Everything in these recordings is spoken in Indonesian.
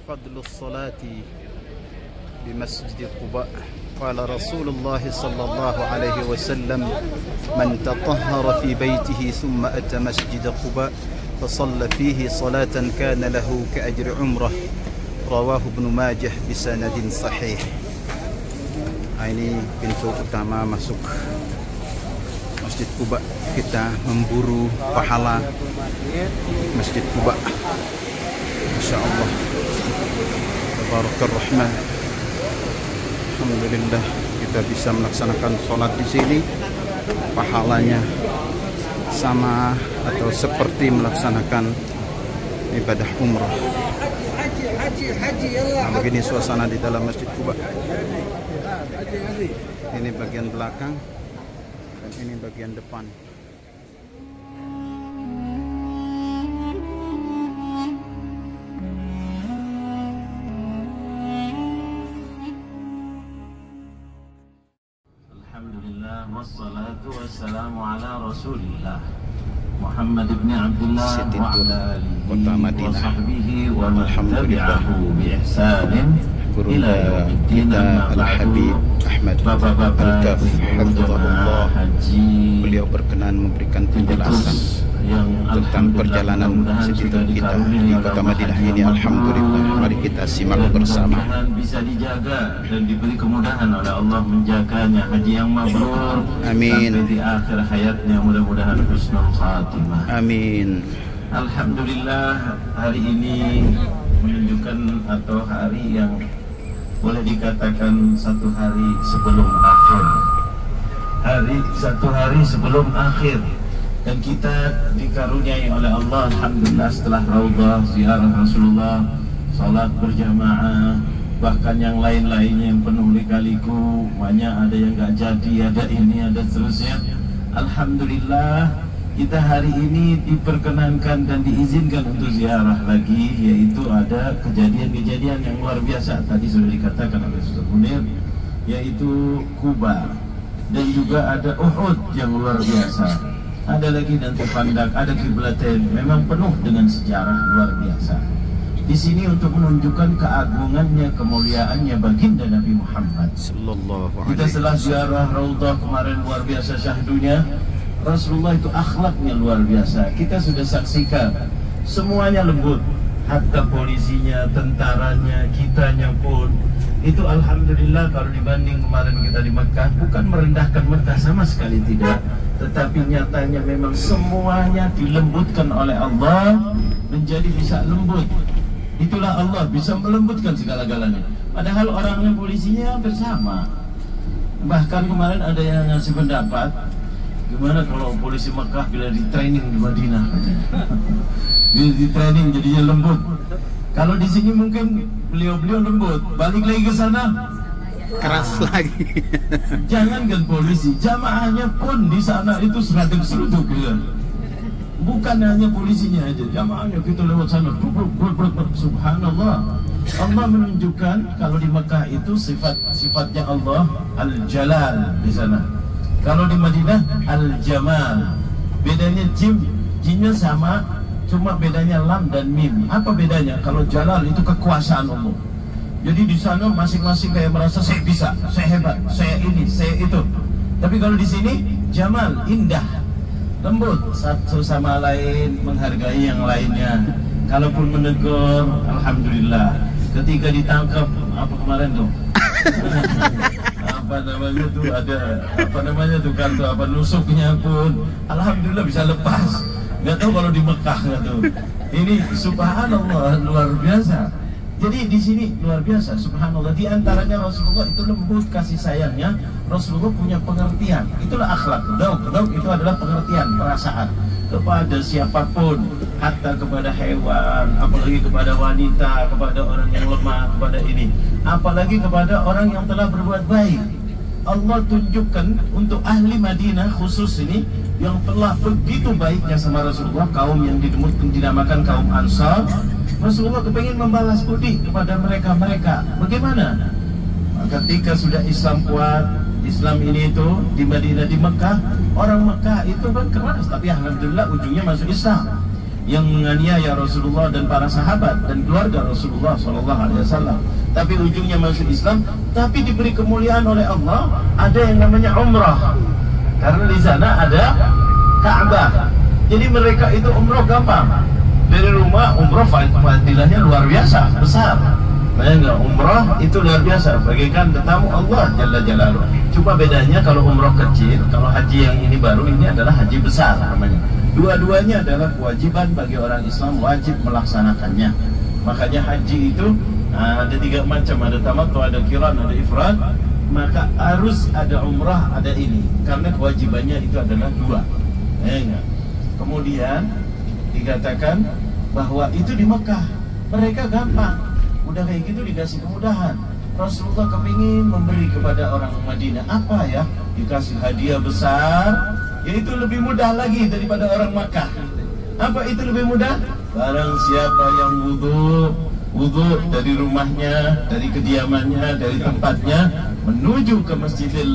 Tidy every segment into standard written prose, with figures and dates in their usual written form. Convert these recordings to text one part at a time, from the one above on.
فضل الصلاة بمسجد قباء. قال رسول الله صلى الله عليه وسلم: من تطهر في بيته ثم أتى مسجد قباء فصلى فيه صلاة كان له كأجر عمره. رواه ابن ماجه بسند صحيح. Ini pintu utama masuk Masjid Quba. Kita memburu pahala Masjid Quba. Masya Allah, Tabarakallah Rahman. Alhamdulillah kita bisa melaksanakan sholat di sini. Pahalanya sama atau seperti melaksanakan ibadah umrah. Nah, begini suasana di dalam Masjid Quba. Ini bagian belakang dan ini bagian depan. Alhamdulillah wassalatu wassalamu ala Rasulillah Muhammad ibn Abdullah wa ala alihi wa sahbihi wa man tabi'ahu bi ihsanin Guru kita Al-Habib Ahmad Al-Kaf Hafizahullah, beliau berkenan memberikan penjelasan tentang perjalanan sejarah kita di kota Madinah ini. Alhamdulillah, mari kita simak bersama. Bisa dijaga dan diberi kemudahan oleh Allah menjaganya, haji yang mabrur, amin, sampai di akhir hayatnya mudah-mudahan husnul khatimah, amin. Alhamdulillah, hari ini menunjukkan atau hari yang boleh dikatakan satu hari sebelum akhir, satu hari sebelum akhir, dan kita dikaruniai oleh Allah alhamdulillah setelah raudhah, ziarah Rasulullah, salat berjamaah, bahkan yang lain-lainnya yang penuh lika-liku, banyak ada yang gak jadi, ada ini, ada seterusnya. Alhamdulillah kita hari ini diperkenankan dan diizinkan untuk ziarah lagi, yaitu ada kejadian-kejadian yang luar biasa. Tadi sudah dikatakan oleh Ustaz Munir, yaitu Quba, dan juga ada Uhud yang luar biasa. Ada lagi nanti Khandaq, ada Qiblatain, memang penuh dengan sejarah luar biasa. Di sini untuk menunjukkan keagungannya, kemuliaannya baginda Nabi Muhammad sallallahu alaihi wasallam. Kita setelah ziarah Raudhah kemarin luar biasa syahdunya. Rasulullah itu akhlaknya luar biasa. Kita sudah saksikan semuanya lembut, hatta polisinya, tentaranya, kitanya pun itu alhamdulillah. Kalau dibanding kemarin kita di Mekah, bukan merendahkan Mekah sama sekali tidak, tetapi nyatanya memang semuanya dilembutkan oleh Allah menjadi bisa lembut. Itulah Allah bisa melembutkan segala-galanya. Padahal orangnya polisinya hampir sama. Bahkan kemarin ada yang ngasih pendapat, gimana kalau polisi Mekah bila di training di Madinah? Bila di training jadinya lembut. Kalau di sini mungkin beliau-beliau lembut, balik lagi ke sana keras lagi. Jangankan polisi, jamaahnya pun di sana itu seruduk ya. Bukan hanya polisinya aja, jamaahnya kita lewat sana. Subhanallah. Allah menunjukkan kalau di Mekah itu sifat-sifatnya Allah Al-Jalal di sana. Kalau di Madinah Al-Jamal. Bedanya jinnya sama, cuma bedanya lam dan mim. Apa bedanya? Kalau Jalal itu kekuasaan Allah. Jadi di sana masing-masing kayak merasa saya bisa, saya hebat, saya ini, saya itu. Tapi kalau di sini Jamal, indah, lembut, satu sama lain, menghargai yang lainnya. Kalaupun menegur, alhamdulillah. Ketika ditangkap, apa kemarin tuh? Apa namanya tuh, ada apa namanya tuh, kartu apa nusuknya pun alhamdulillah bisa lepas. Nggak tahu kalau di Mekah nggak tahu. Ini subhanallah luar biasa. Jadi di sini luar biasa subhanallah. Di antaranya Rasulullah itu lembut kasih sayangnya. Rasulullah punya pengertian. Itulah akhlak. Daud itu adalah pengertian, perasaan kepada siapapun, hatta kepada hewan, apalagi kepada wanita, kepada orang yang lemah, kepada ini, apalagi kepada orang yang telah berbuat baik. Allah tunjukkan untuk ahli Madinah khusus ini yang telah begitu baiknya sama Rasulullah, kaum yang dinamakan kaum Ansar. Rasulullah kepingin membalas budi kepada mereka. Bagaimana? Ketika sudah Islam kuat, Islam ini itu di Madinah, di Mekah, orang Mekah itu kan keras, tapi alhamdulillah ujungnya masuk Islam. yang menganiaya Rasulullah dan para sahabat dan keluarga Rasulullah SAW. Tapi ujungnya masuk Islam, tapi diberi kemuliaan oleh Allah. Ada yang namanya umrah, karena di sana ada Ka'bah. Jadi mereka itu umrah gampang. Dari rumah umrah fadilahnya luar biasa, besar. Enggak, umrah itu luar biasa, bagaikan tetamu Allah Jalla Jalaluh. Cuma bedanya kalau umrah kecil, kalau haji yang ini baru, ini adalah haji besar namanya. Dua-duanya adalah kewajiban bagi orang Islam, wajib melaksanakannya. Makanya haji itu ada 3 macam, ada tamattu, ada qiran, ada ifrad. Maka harus ada umrah, ada ini, karena kewajibannya itu adalah 2. Enggak. Kemudian dikatakan bahwa itu di Mekah, mereka gampang. Udah kayak gitu dikasih kemudahan. Rasulullah kepingin memberi kepada orang Madinah apa ya? Dikasih hadiah besar, yaitu lebih mudah lagi daripada orang Makkah. Apa itu lebih mudah? Barang siapa yang wudhu dari rumahnya, dari kediamannya, dari tempatnya menuju ke Masjidil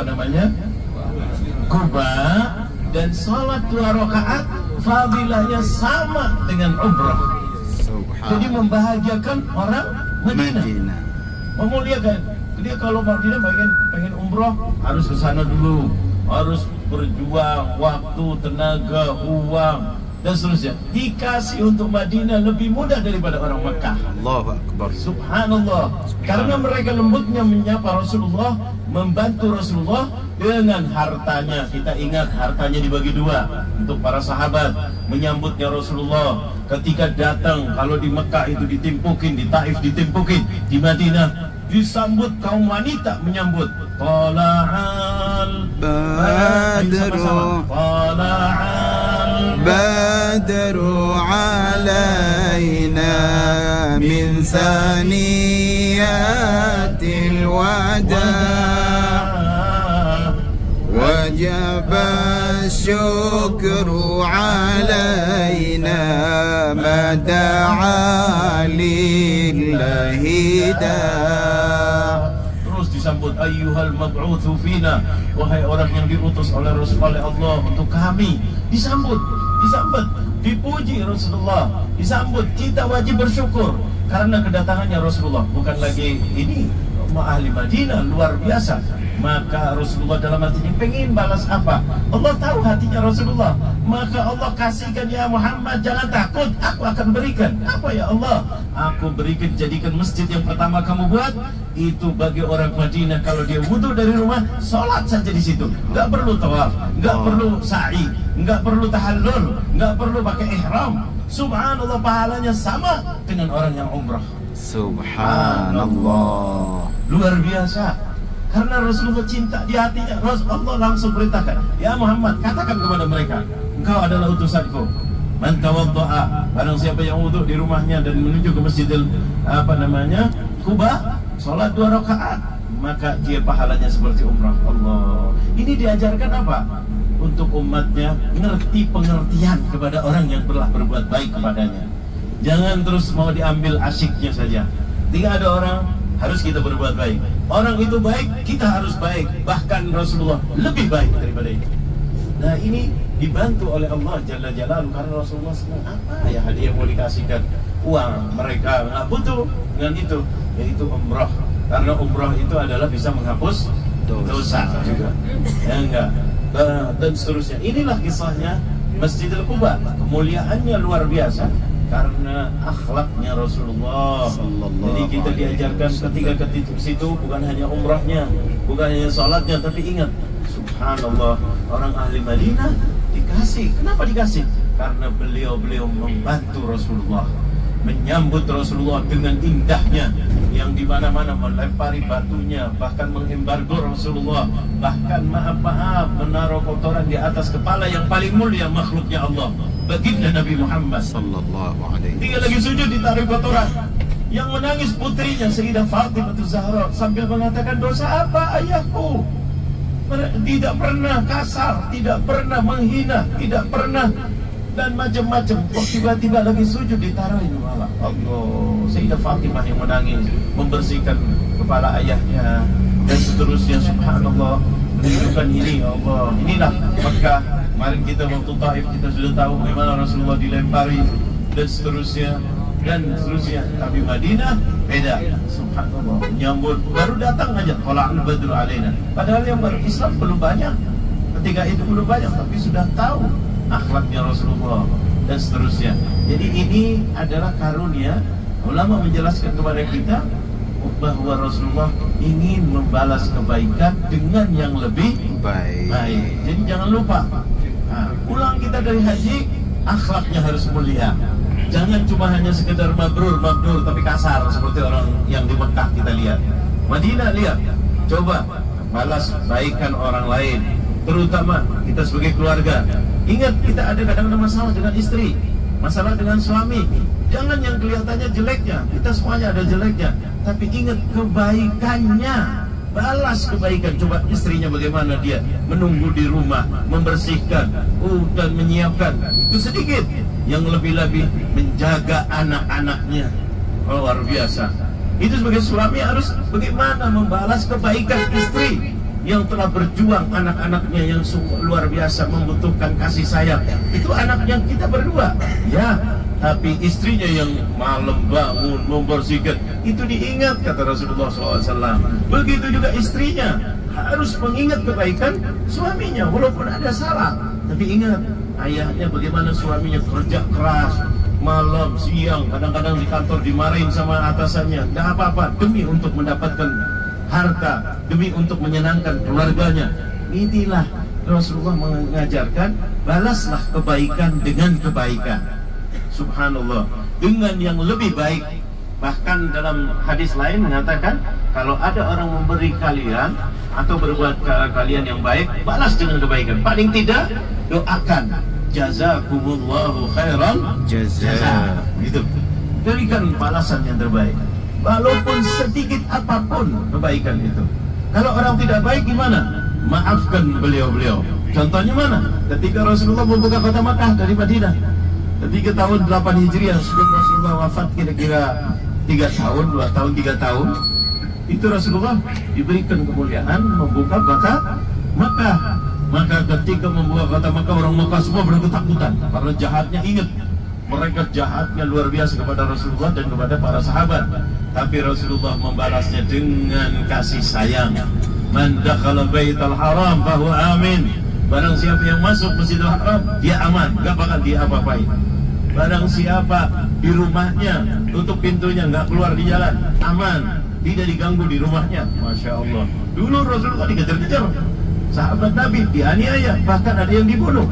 Quba dan sholat 2 rakaat, fadilahnya sama dengan umrah. Jadi membahagiakan orang Madinah. Memuliakan. Dia kalau Madinah pengen umroh harus ke sana dulu, harus berjuang waktu, tenaga, uang dan seterusnya. Dikasih untuk Madinah lebih mudah daripada orang Mekah. Allahu Akbar. Subhanallah. Karena mereka lembutnya menyapa Rasulullah, membantu Rasulullah dengan hartanya. Kita ingat hartanya dibagi 2 untuk para sahabat menyambutnya Rasulullah. Ketika datang, kalau di Mekah itu ditimpukin, di Taif ditimpukin, di Madinah disambut kaum wanita menyambut. Tala'al badru, tala'al badru alaina min saniyatil wada' wajib syukru alaina mada'a lillahi da'. Terus disambut ayyuhal mab'utsu fina, wahai orang yang diutus oleh Allah untuk kami. Disambut, dipuji Rasulullah, disambut. Kita wajib bersyukur karena kedatangannya Rasulullah. Bukan lagi ini ahli Madinah luar biasa. Maka Rasulullah dalam hatinya pengen balas apa? Allah tahu hatinya Rasulullah. Maka Allah kasihkan, ya Muhammad jangan takut, aku akan berikan. Apa ya Allah? Aku berikan, jadikan masjid yang pertama kamu buat itu bagi orang Madinah. Kalau dia wudhu dari rumah, sholat saja di situ. Nggak perlu tawaf, nggak perlu sa'i, nggak perlu tahallul, nggak perlu pakai ihram. Subhanallah, pahalanya sama dengan orang yang umrah. Subhanallah. Luar biasa. Karena Rasulullah cinta di hatinya, Allah langsung perintahkan, ya Muhammad, katakan kepada mereka, engkau adalah utusanku. Man tawadda'a, barang siapa yang wudhu di rumahnya dan menuju ke Masjidil Quba, sholat 2 rakaat, maka dia pahalanya seperti umrah. Allah. Ini diajarkan apa? Untuk umatnya ngerti pengertian kepada orang yang telah berbuat baik kepadanya. Jangan terus mau diambil asyiknya saja. Jika ada orang, harus kita berbuat baik. Orang itu baik, kita harus baik. Bahkan Rasulullah lebih baik daripada itu. Nah ini dibantu oleh Allah Jalla Jalaluh. Karena Rasulullah senang apa ya hadiah mau dikasihkan. Uang mereka nggak butuh dengan itu, yaitu umrah. Karena umrah itu adalah bisa menghapus dosa juga. Ya enggak. Dan seterusnya. Inilah kisahnya Masjidil Quba. Kemuliaannya luar biasa karena akhlaknya Rasulullah. Jadi kita diajarkan ketika ke situ bukan hanya umrahnya, bukan hanya sholatnya, tapi ingat, subhanallah, orang ahli Madinah dikasih. Kenapa dikasih? Karena beliau membantu Rasulullah, menyambut Rasulullah dengan indahnya, yang di mana-mana melempari batunya, bahkan mengembargo Rasulullah, bahkan maaf menaruh kotoran di atas kepala yang paling mulia makhluknya Allah, baginda Nabi Muhammad sallallahu alaihi wasallam. Dia lagi sujud ditaruh kotoran. Yang menangis putrinya Sayyidah Fatimah Zahra sambil mengatakan, dosa apa ayahku? Tidak pernah kasar, tidak pernah menghina, tidak pernah dan macam-macam. Kok tiba-tiba lagi sujud ditaruhin malah Allah. Sayyidah Fatimah yang menangis, membersihkan kepala ayahnya dan seterusnya. Subhanallah, menunjukkan ini Allah. Inilah Mekah Kemarin kita waktu Taif kita sudah tahu bagaimana Rasulullah dilempari dan seterusnya. Tapi Madinah beda. Subhanallah, menyambut baru datang aja tala'al badru alaina. Padahal yang baru Islam belum banyak. Ketika itu belum banyak, tapi sudah tahu akhlaknya Rasulullah dan seterusnya. Jadi ini adalah karunia. Ulama menjelaskan kepada kita bahwa Rasulullah ingin membalas kebaikan dengan yang lebih baik. Jadi jangan lupa, pulang kita dari haji, akhlaknya harus mulia. Jangan cuma hanya sekedar mabrur tapi kasar seperti orang yang di Mekah kita lihat. Madinah lihat, coba balas kebaikan orang lain, terutama kita sebagai keluarga. Ingat, kita ada kadang-kadang masalah dengan istri, masalah dengan suami. Jangan yang kelihatannya jeleknya, kita semuanya ada jeleknya. Tapi ingat kebaikannya, balas kebaikan. Coba istrinya bagaimana dia menunggu di rumah, membersihkan, dan menyiapkan. Itu sedikit. Yang lebih-lebih menjaga anak-anaknya, luar biasa. Itu sebagai suami harus bagaimana membalas kebaikan istri yang telah berjuang, anak-anaknya yang luar biasa membutuhkan kasih sayang. Itu anaknya kita berdua, ya. Tapi istrinya yang malam bangun membersihkan, itu diingat kata Rasulullah SAW. Begitu juga istrinya harus mengingat kebaikan suaminya walaupun ada salah. Tapi ingat, ayahnya bagaimana suaminya kerja keras malam siang, kadang-kadang di kantor dimarahin sama atasannya, tidak apa-apa demi untuk mendapatkan harta, demi untuk menyenangkan keluarganya. Inilah Rasulullah mengajarkan, balaslah kebaikan dengan kebaikan. Subhanallah, dengan yang lebih baik. Bahkan dalam hadis lain mengatakan, kalau ada orang memberi kalian atau berbuat kalian yang baik, balas dengan kebaikan. Paling tidak, doakan, jazakumullahu khairan jazaa. Gitu. Berikan balasan yang terbaik, walaupun sedikit apapun kebaikan itu. Kalau orang tidak baik gimana? Maafkan beliau-beliau. Contohnya mana? Ketika Rasulullah membuka kota Makkah dari Madinah, ketika tahun 8 Hijriah sebelum Rasulullah wafat kira-kira 3 tahun, 2 tahun, 3 tahun, itu Rasulullah diberikan kemuliaan membuka kota Makkah. Maka ketika membuka kota Makkah, orang Makkah semua berketakutan karena jahatnya. Ingat, mereka jahatnya luar biasa kepada Rasulullah dan kepada para sahabat. Tapi Rasulullah membalasnya dengan kasih sayang. Man dakhala baital haram fahuwa amin. Barang siapa yang masuk Masjidil Haram, dia aman, gak bakal dia apa-apain. Barang siapa di rumahnya, tutup pintunya, gak keluar di jalan, aman, tidak diganggu di rumahnya. Masya Allah. Dulu Rasulullah dikejar-kejar, sahabat Nabi dianiaya, bahkan ada yang dibunuh.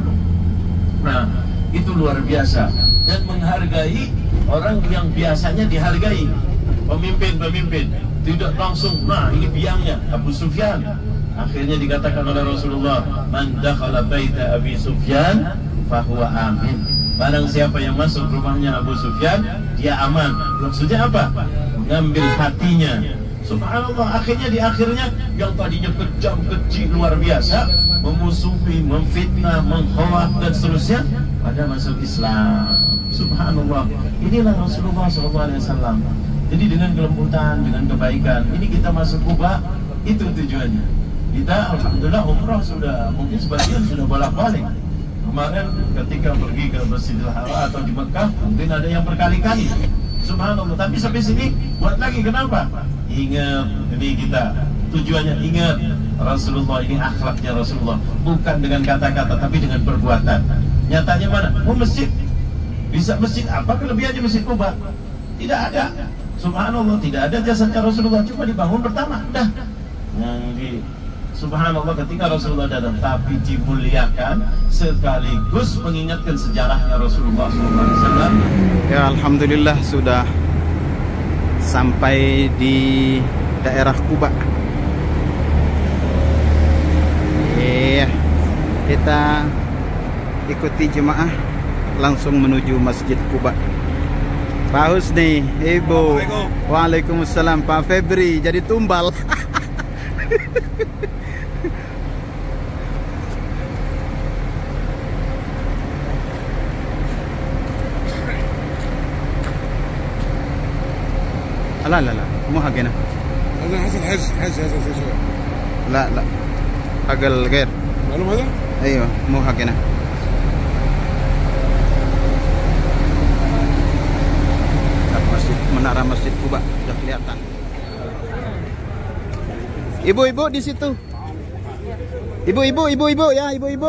Nah, itu luar biasa. Dan menghargai orang yang biasanya dihargai. Pemimpin-pemimpin tidak langsung, nah ini biangnya Abu Sufyan. Akhirnya dikatakan oleh Rasulullah, man dakhala baita Abi Sufyan fahuwa amin. Barang siapa yang masuk rumahnya Abu Sufyan, dia aman. Maksudnya apa? Mengambil hatinya. Subhanallah, akhirnya di akhirnya yang tadinya kejam, keji luar biasa, memusuhi, memfitnah, mengkhoaf dan seterusnya, pada masuk Islam. Subhanallah. Inilah Rasulullah SAW. Jadi dengan kelembutan, dengan kebaikan, ini kita masuk Kuba, itu tujuannya. Kita alhamdulillah umrah sudah, mungkin sebagian sudah bolak-balik. Kemarin ketika pergi ke Masjidil Haram atau di Mekah, mungkin ada yang berkali-kali. Subhanallah. Tapi sampai sini buat lagi, kenapa? Ingat, ini kita tujuannya, ingat Rasulullah, ini akhlaknya Rasulullah. Bukan dengan kata-kata, tapi dengan perbuatan. Nyatanya mana? Oh, masjid. Bisa masjid apa kelebihannya Masjid Kuba? Tidak ada. Subhanallah, tidak ada jasanya Rasulullah, cuma dibangun pertama, dah. Subhanallah, ketika Rasulullah datang, tapi dimuliakan sekaligus mengingatkan sejarahnya Rasulullah SAW. Ya, alhamdulillah sudah sampai di daerah Kuba. Kita ikuti jemaah langsung menuju Masjid Kuba. Pak Husni, Ibu. Waalaikumsalam. Pak Febri jadi tumbal. لا لا لا مو حقنا. هذا حصل حج هذا شوي. لا لا حق الغير. معلوم هذا؟ ايوه مو حقنا. utara Masjid Quba sudah kelihatan. Ibu-ibu di situ. Ibu-ibu ya, ibu-ibu.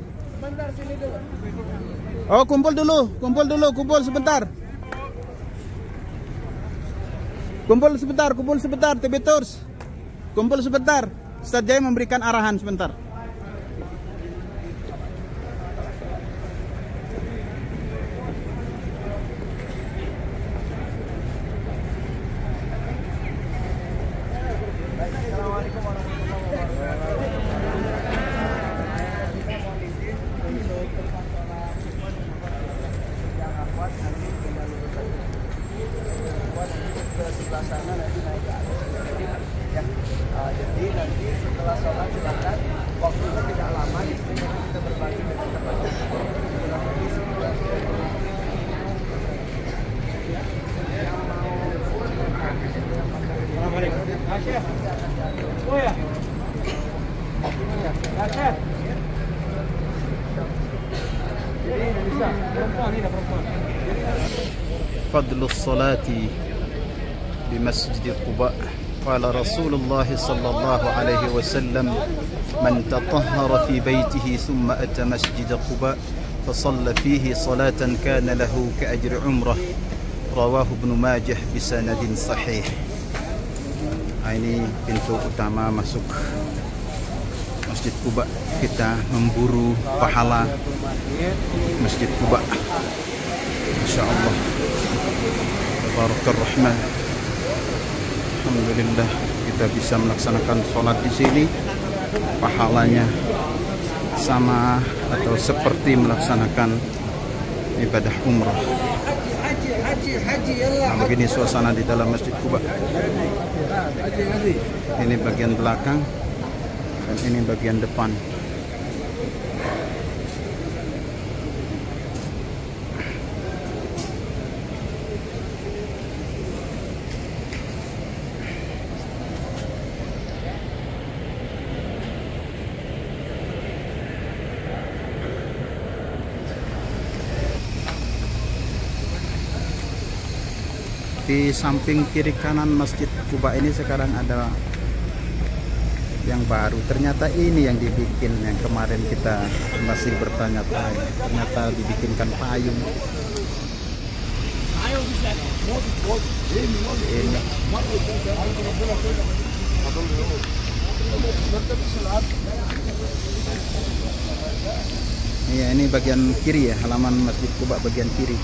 Oh, kumpul dulu sebentar. Kumpul sebentar, TB Tours. Kumpul sebentar. Ustaz Jaya memberikan arahan sebentar. Jadi nanti setelah sholat silakan, waktunya tidak lama, kita berbagi dengan teman-teman. Fadlus salati di Masjid Quba. قال رسول الله صلى الله عليه وسلم من تطهر في بيته ثم أتى مسجد قباء فصلى فيه صلاة كان له كأجر عمره رواه ابن ماجه بسند صحيح. Ini pintu utama masuk Masjid Quba. Kita memburu pahala Masjid Quba. Masya Allah, Tabarakallah Rahman. Alhamdulillah kita bisa melaksanakan sholat di sini, pahalanya sama atau seperti melaksanakan ibadah umrah. Nah, begini suasana di dalam Masjid Quba. Ini bagian belakang dan ini bagian depan. Di samping kiri kanan Masjid Quba ini sekarang ada yang baru. Ternyata ini yang dibikin, yang kemarin kita masih bertanya-tanya. Ternyata dibikinkan payung. Ini. Iya, ini bagian kiri ya, halaman Masjid Quba bagian kiri.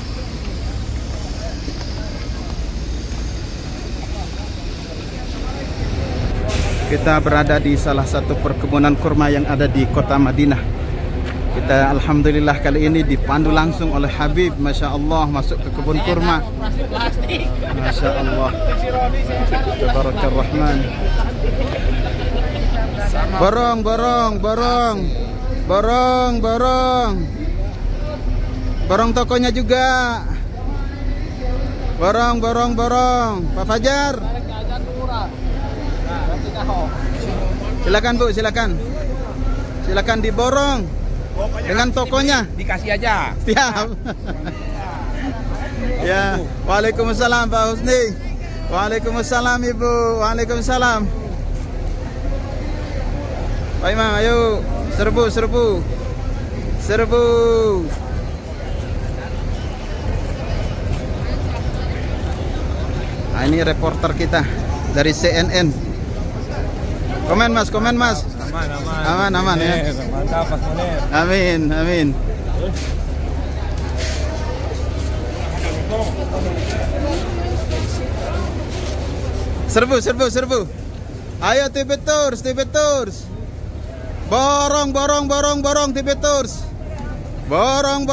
Kita berada di salah satu perkebunan kurma yang ada di kota Madinah. Kita alhamdulillah kali ini dipandu langsung oleh Habib, Masya Allah, masuk ke kebun kurma. Masya Allah, Tabarakallah Rahman. Borong tokonya juga. Borong Pak Fajar. Silakan Bu, silakan diborong dengan tokonya. Dikasih aja. Siap. Ya, Waalaikumsalam Pak Husni. Waalaikumsalam Ibu. Waalaikumsalam. Pak Imam, ayo serbu. Nah, ini reporter kita dari CNN. Komen mas. Aman ya. Mantap Mas Munir. Amin. Serbu. Ayo TB Tours. Borong TB Tours. Borong.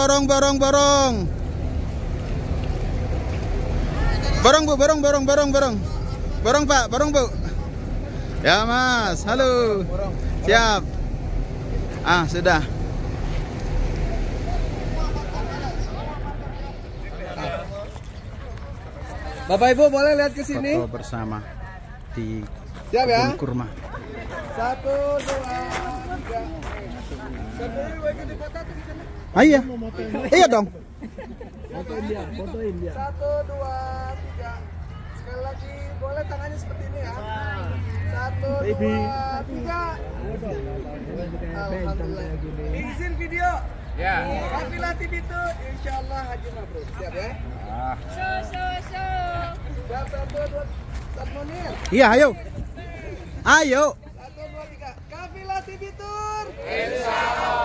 Borong Pak, Bu. Ya Mas, halo. Siap. Sudah. Bapak Ibu boleh lihat ke sini? Foto bersama di Siap ya? kebun kurma. 1, 2, 3. Iya dong. Fotoin dia. 1, 2, 3. 3. Sekali lagi boleh tangannya seperti ini ya. 1, 2, 3. Alhamdulillah. Izin video. Ya. Kafilah TV itu insyaallah haji mabrur. Siap ya? Siap 1, 2, 1 Munir. Iya, ayo. Ayo. 1, 2, 3. Kafilah TV Tour. Insyaallah.